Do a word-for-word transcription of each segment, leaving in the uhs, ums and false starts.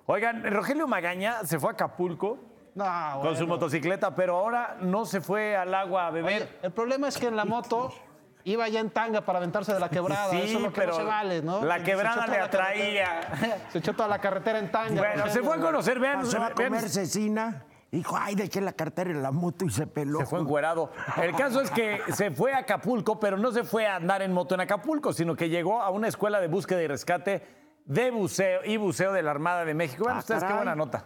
Oigan, Rogelio Magaña se fue a Acapulco No, con bueno. su motocicleta, pero ahora no se fue al agua a beber. Oye, el problema es que en la moto iba ya en tanga para aventarse de la quebrada. Sí, Eso es lo que pero no se vale, ¿no? la Se quebrada echó toda le la atraía. carretera- Se echó toda la carretera en tanga. Bueno, se fue a conocer, vean. Se va a vean- comer cecina. Dijo, ay, dejé la cartera en la moto y se peló. Se fue encuerado. El caso es que se fue a Acapulco, pero no se fue a andar en moto en Acapulco, sino que llegó a una escuela de búsqueda y rescate de buceo y buceo de la Armada de México. Vean Ah, ustedes qué caray. buena nota.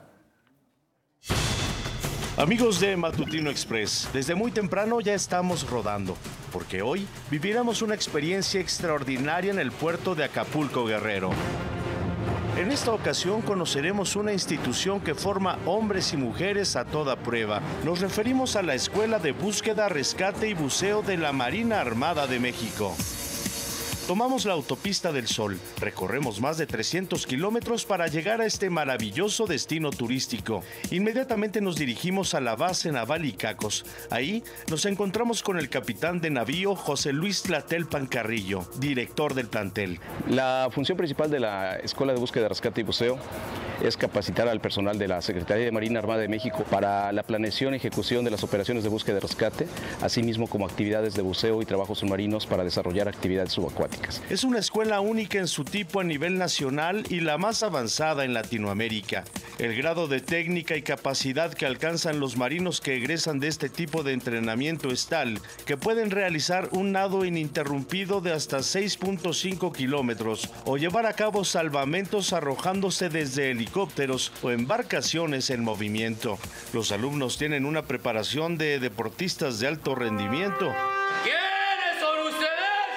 Amigos de Matutino Express, desde muy temprano ya estamos rodando, porque hoy viviremos una experiencia extraordinaria en el puerto de Acapulco, Guerrero. En esta ocasión conoceremos una institución que forma hombres y mujeres a toda prueba. Nos referimos a la Escuela de Búsqueda, Rescate y Buceo de la Marina Armada de México. Tomamos la autopista del Sol, recorremos más de trescientos kilómetros para llegar a este maravilloso destino turístico. Inmediatamente nos dirigimos a la base naval Icacos. Ahí nos encontramos con el capitán de navío José Luis Tlatelpan Carrillo, director del plantel. La función principal de la Escuela de Búsqueda, Rescate y Buceo es capacitar al personal de la Secretaría de Marina Armada de México para la planeación y ejecución de las operaciones de búsqueda y rescate, asimismo como actividades de buceo y trabajos submarinos para desarrollar actividades subacuáticas. Es una escuela única en su tipo a nivel nacional y la más avanzada en Latinoamérica. El grado de técnica y capacidad que alcanzan los marinos que egresan de este tipo de entrenamiento es tal que pueden realizar un nado ininterrumpido de hasta seis punto cinco kilómetros o llevar a cabo salvamentos arrojándose desde helicópteros o embarcaciones en movimiento. Los alumnos tienen una preparación de deportistas de alto rendimiento. ¿Quiénes son ustedes?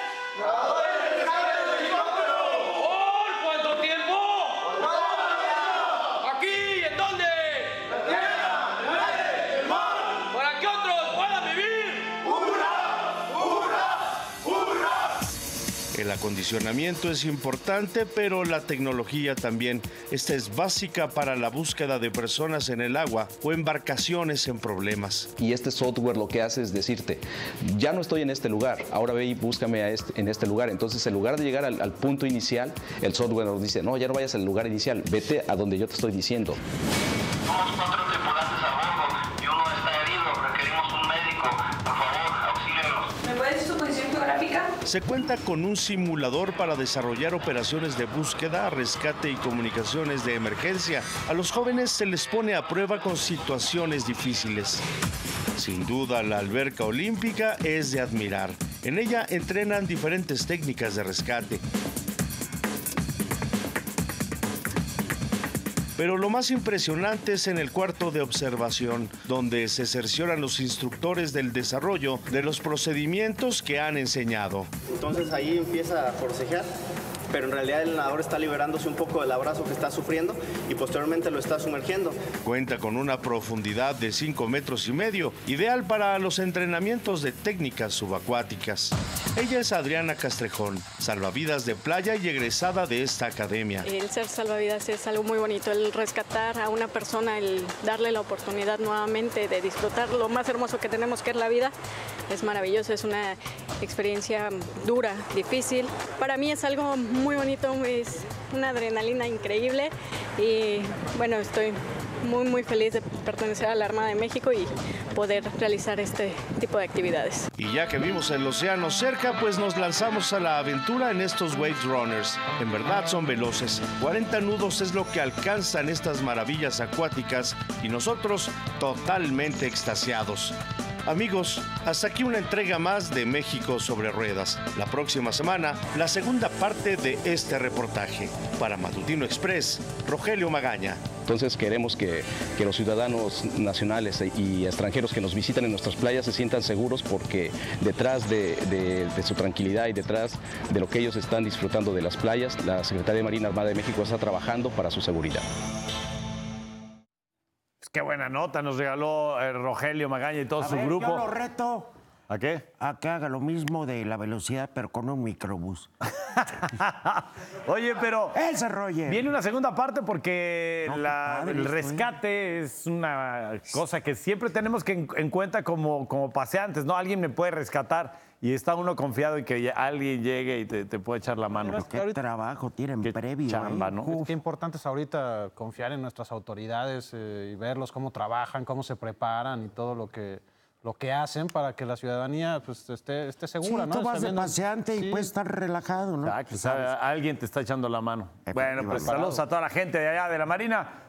¿Por cuánto tiempo? ¿Aquí? ¿En dónde? ¿Para que otros puedan vivir? El acondicionamiento es importante, pero la tecnología también. Esta es básica para la búsqueda de personas en el agua o embarcaciones en problemas. Y este software lo que hace es decirte, ya no estoy en este lugar, ahora ve y búscame a este, en este lugar. Entonces, en lugar de llegar al, al punto inicial, el software nos dice, no, ya no vayas al lugar inicial, vete a donde yo te estoy diciendo. Somos cuatro tripulantes a bordo y uno está herido. Requerimos un médico. Por favor, auxílienos. ¿Me puedes decir su posición geográfica? Se cuenta con un simulador para desarrollar operaciones de búsqueda, rescate y comunicaciones de emergencia. A los jóvenes se les pone a prueba con situaciones difíciles. Sin duda, la alberca olímpica es de admirar. En ella entrenan diferentes técnicas de rescate. Pero lo más impresionante es en el cuarto de observación, donde se cercioran los instructores del desarrollo de los procedimientos que han enseñado. Entonces ahí empieza a forcejear, pero en realidad el nadador está liberándose un poco del abrazo que está sufriendo y posteriormente lo está sumergiendo. Cuenta con una profundidad de cinco metros y medio, ideal para los entrenamientos de técnicas subacuáticas. Ella es Adriana Castrejón, salvavidas de playa y egresada de esta academia. El ser salvavidas es algo muy bonito, el rescatar a una persona, el darle la oportunidad nuevamente de disfrutar lo más hermoso que tenemos, que es la vida, es maravilloso, es una experiencia dura, difícil. Para mí es algo muy bonito, es una adrenalina increíble y bueno, estoy muy muy feliz de pertenecer a la Armada de México y poder realizar este tipo de actividades. Y ya que vimos el océano cerca, pues nos lanzamos a la aventura en estos Wave Runners. En verdad son veloces. cuarenta nudos es lo que alcanzan estas maravillas acuáticas y nosotros totalmente extasiados. Amigos, hasta aquí una entrega más de México sobre Ruedas. La próxima semana, la segunda parte de este reportaje. Para Matutino Express, Rogelio Magaña. Entonces queremos que, que los ciudadanos nacionales y extranjeros que nos visitan en nuestras playas se sientan seguros porque detrás de, de, de su tranquilidad y detrás de lo que ellos están disfrutando de las playas, la Secretaría de Marina Armada de México está trabajando para su seguridad. Qué buena nota nos regaló eh, Rogelio Magaña y todo A su ver, grupo. yo lo reto ¿A qué? a que haga lo mismo de la velocidad, pero con un microbús. Oye, pero Ese Roger. viene una segunda parte porque No, qué la- padre el esto, ¿eh? rescate es una cosa que siempre tenemos que en, en cuenta como, como paseantes, ¿no? Alguien me puede rescatar y está uno confiado en que alguien llegue y te, te puede echar la mano. Qué ahorita, trabajo tienen qué previo. chamba, ¿eh? ¿no? Qué importante es ahorita confiar en nuestras autoridades eh, y verlos cómo trabajan, cómo se preparan y todo lo que, lo que hacen para que la ciudadanía pues, esté, esté segura. Sí, ¿no? tú vas Esté de viendo- paseante y Sí. puedes estar relajado, ¿no? Exacto, o sea, alguien te está echando la mano. Bueno, pues Efectivamente. saludos a toda la gente de allá de la Marina.